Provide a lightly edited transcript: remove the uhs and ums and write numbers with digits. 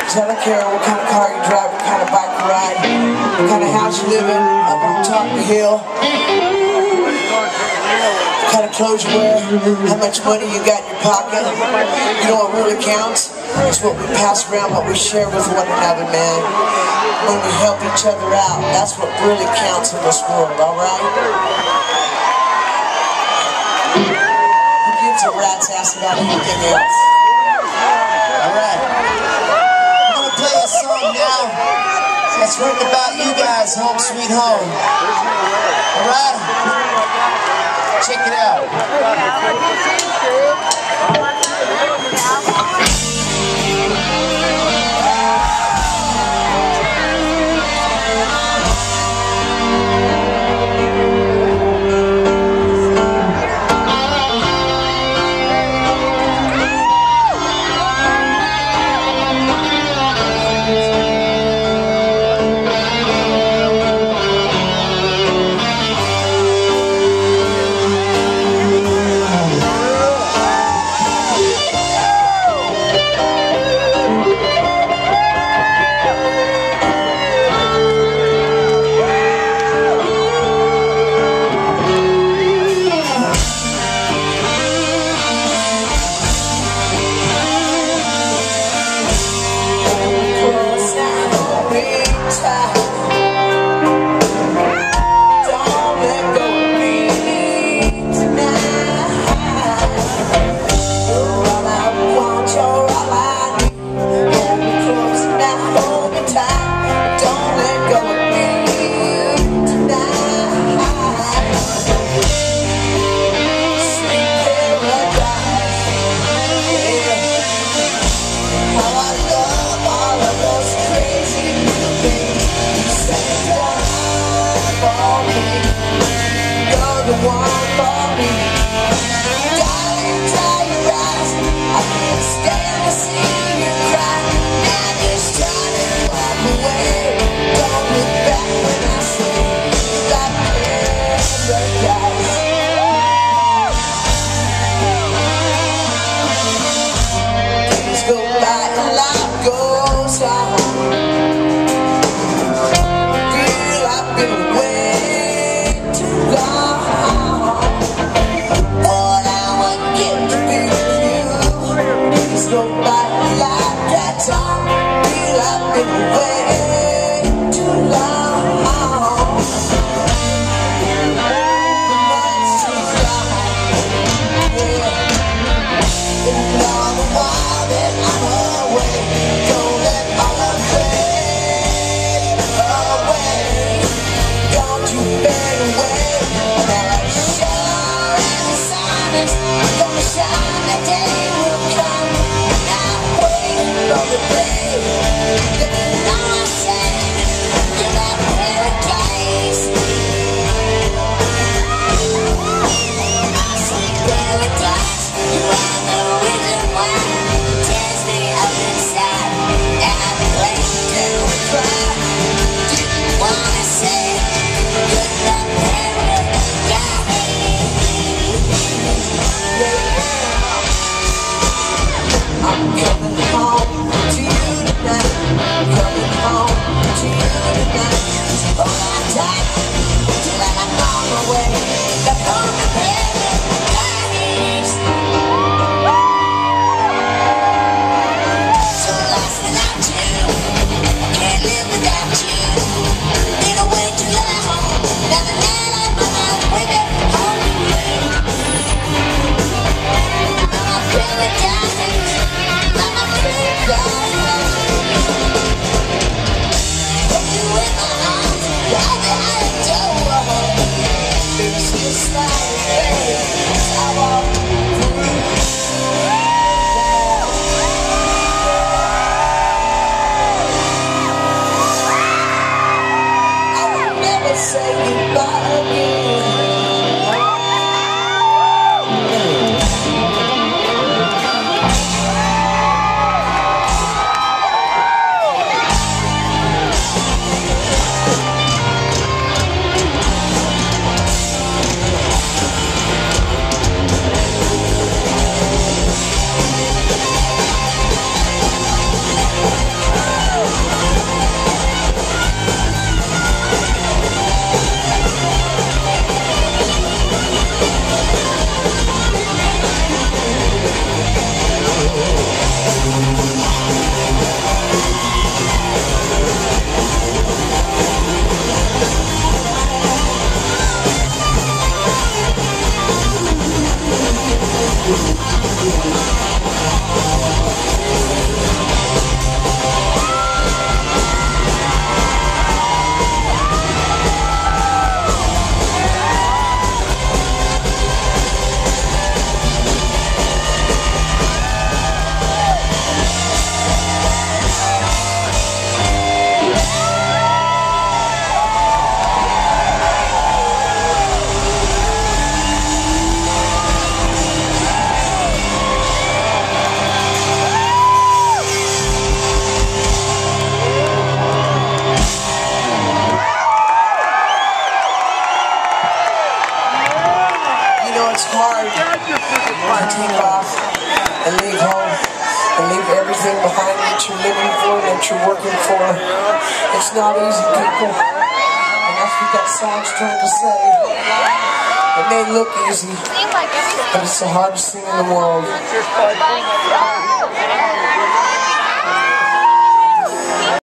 'Cause I don't care what kind of car you drive, what kind of bike you ride, what kind of house you live in, up on top of the hill, what kind of clothes you wear, how much money you got in your pocket. You know what really counts? It's what we pass around, what we share with one another, man. When we help each other out, that's what really counts in this world, alright? Who gives a rat's ass about anything else? Alright. I'm gonna play a song now that's written about you guys, Home Sweet Home. Alright? Check it out. The one for me, darling, dry your eyes. I can't stand to see you cry. Now just try to walk away. Don't look back when I say that paradise. Days go by and life goes on. Girl, I've been away too long. Go by like that time. Feel I've been away too long. Much too long. Yeah. And all the while that I'm away, it's hard to take off and leave home and leave everything behind that you're living for, that you're working for. It's not easy, people. And that's what that song's trying to say. It may look easy, but it's the hardest thing in the world.